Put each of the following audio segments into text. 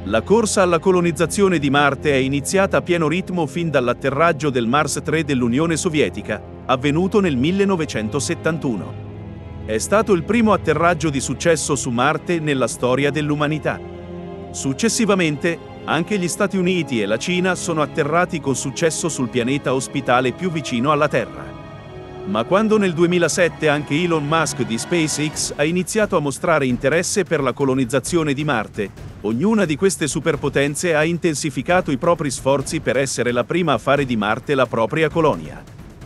La corsa alla colonizzazione di Marte è iniziata a pieno ritmo fin dall'atterraggio del Mars 3 dell'Unione Sovietica, avvenuto nel 1971. È stato il primo atterraggio di successo su Marte nella storia dell'umanità. Successivamente, anche gli Stati Uniti e la Cina sono atterrati con successo sul pianeta ospitale più vicino alla Terra. Ma quando nel 2007 anche Elon Musk di SpaceX ha iniziato a mostrare interesse per la colonizzazione di Marte, ognuna di queste superpotenze ha intensificato i propri sforzi per essere la prima a fare di Marte la propria colonia.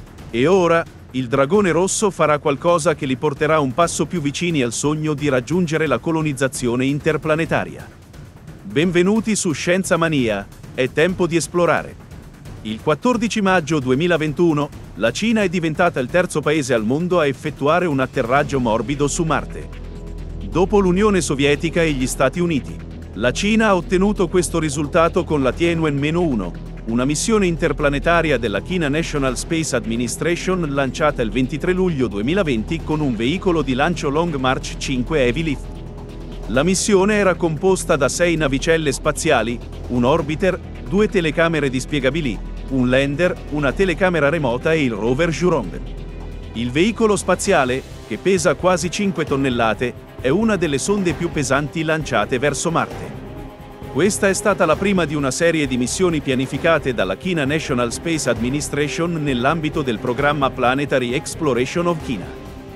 E ora, il Dragone Rosso farà qualcosa che li porterà un passo più vicini al sogno di raggiungere la colonizzazione interplanetaria. Benvenuti su Scienza Mania, è tempo di esplorare. Il 14 maggio 2021, la Cina è diventata il terzo paese al mondo a effettuare un atterraggio morbido su Marte. Dopo l'Unione Sovietica e gli Stati Uniti, la Cina ha ottenuto questo risultato con la Tianwen-1, una missione interplanetaria della China National Space Administration lanciata il 23 luglio 2020 con un veicolo di lancio Long March 5 Heavy Lift. La missione era composta da 6 navicelle spaziali, un orbiter, 2 telecamere dispiegabili, un lander, una telecamera remota e il rover Zhurong. Il veicolo spaziale, che pesa quasi 5 tonnellate, è una delle sonde più pesanti lanciate verso Marte. Questa è stata la prima di una serie di missioni pianificate dalla China National Space Administration nell'ambito del programma Planetary Exploration of China.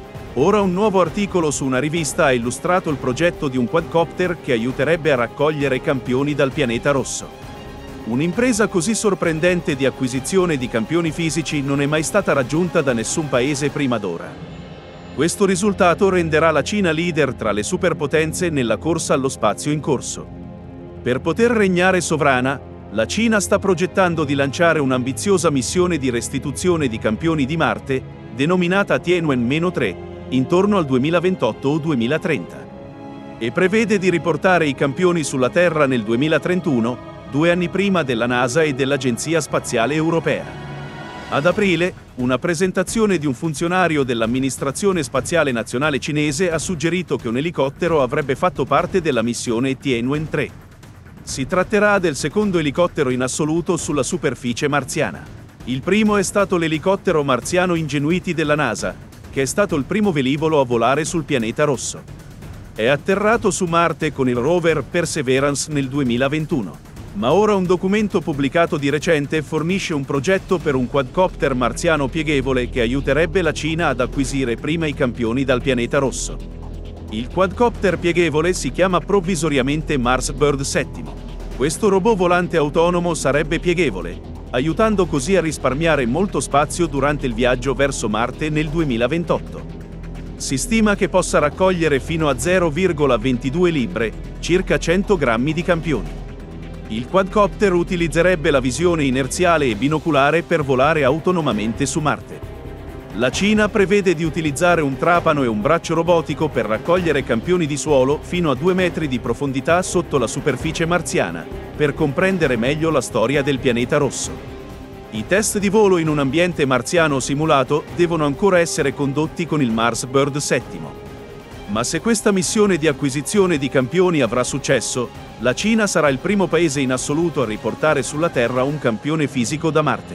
Ora un nuovo articolo su una rivista ha illustrato il progetto di un quadcopter che aiuterebbe a raccogliere campioni dal pianeta rosso. Un'impresa così sorprendente di acquisizione di campioni fisici non è mai stata raggiunta da nessun paese prima d'ora. Questo risultato renderà la Cina leader tra le superpotenze nella corsa allo spazio in corso. Per poter regnare sovrana, la Cina sta progettando di lanciare un'ambiziosa missione di restituzione di campioni di Marte, denominata Tianwen-3, intorno al 2028 o 2030. E prevede di riportare i campioni sulla Terra nel 2031, 2 anni prima della NASA e dell'Agenzia Spaziale Europea. Ad aprile, una presentazione di un funzionario dell'Amministrazione Spaziale Nazionale cinese ha suggerito che un elicottero avrebbe fatto parte della missione Tianwen-3. Si tratterà del secondo elicottero in assoluto sulla superficie marziana. Il primo è stato l'elicottero marziano Ingenuity della NASA, che è stato il primo velivolo a volare sul pianeta rosso. È atterrato su Marte con il rover Perseverance nel 2021. Ma ora un documento pubblicato di recente fornisce un progetto per un quadcopter marziano pieghevole che aiuterebbe la Cina ad acquisire prima i campioni dal pianeta rosso. Il quadcopter pieghevole si chiama provvisoriamente Mars Bird 7. Questo robot volante autonomo sarebbe pieghevole, aiutando così a risparmiare molto spazio durante il viaggio verso Marte nel 2028. Si stima che possa raccogliere fino a 0,22 libbre, circa 100 grammi di campioni. Il quadcopter utilizzerebbe la visione inerziale e binoculare per volare autonomamente su Marte. La Cina prevede di utilizzare un trapano e un braccio robotico per raccogliere campioni di suolo fino a 2 metri di profondità sotto la superficie marziana, per comprendere meglio la storia del pianeta rosso. I test di volo in un ambiente marziano simulato devono ancora essere condotti con il Mars Bird 7. Ma se questa missione di acquisizione di campioni avrà successo, la Cina sarà il primo paese in assoluto a riportare sulla Terra un campione fisico da Marte.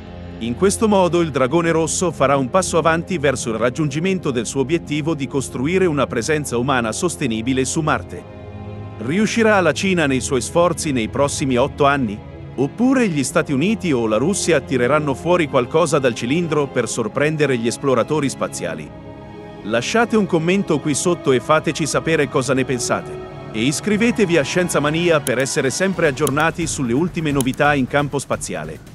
In questo modo il Dragone Rosso farà un passo avanti verso il raggiungimento del suo obiettivo di costruire una presenza umana sostenibile su Marte. Riuscirà la Cina nei suoi sforzi nei prossimi 8 anni? Oppure gli Stati Uniti o la Russia tireranno fuori qualcosa dal cilindro per sorprendere gli esploratori spaziali? Lasciate un commento qui sotto e fateci sapere cosa ne pensate. E iscrivetevi a Scienza Mania per essere sempre aggiornati sulle ultime novità in campo spaziale.